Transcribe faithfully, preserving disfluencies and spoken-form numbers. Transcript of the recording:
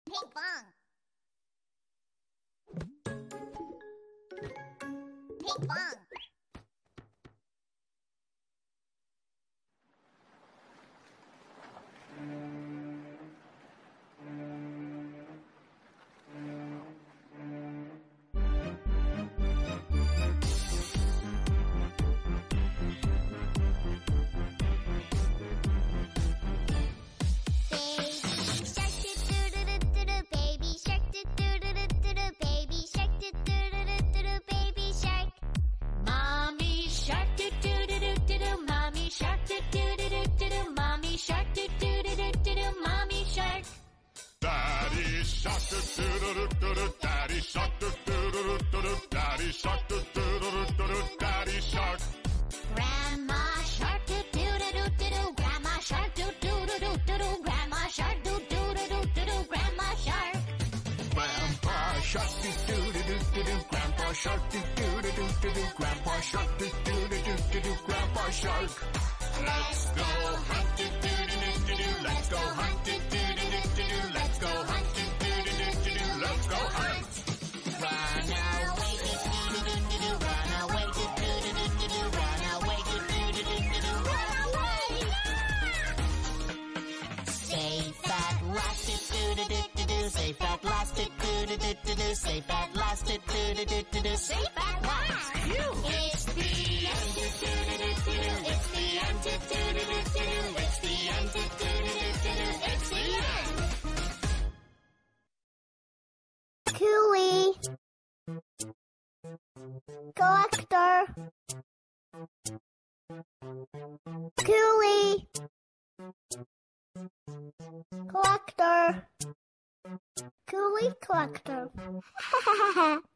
Ping pong. Ping pong. Daddy shark doo doo doo doo doo, Daddy shark doo doo doo doo doo, Daddy shark doo doo doo doo doo, Daddy shark. Grandma shark doo doo doo doo doo, Grandma shark doo doo doo doo doo, Grandma shark doo doo doo doo doo, Grandma shark. Grandpa shark doo doo doo doo doo, Grandpa shark doo doo doo doo doo, Grandpa shark doo doo doo doo doo, Grandpa shark. Let's go hunt doo doo doo doo doo, let's go hunt doo doo doo doo doo, let's go hunt doo doo doo doo doo, let's go hunt. Run away doo doo doo doo doo, run away doo doo doo doo doo, run away doo doo doo doo doo, run away. Safe at last doo doo doo doo doo, safe at last doo doo doo doo doo, safe at last doo doo doo doo doo, safe at last. It's the end doo doo doo doo doo, it's the end doo doo doo doo doo, it's the end doo doo doo doo doo, it's the end. Cooey. Collector. Cooey. Collector. Cooey collector.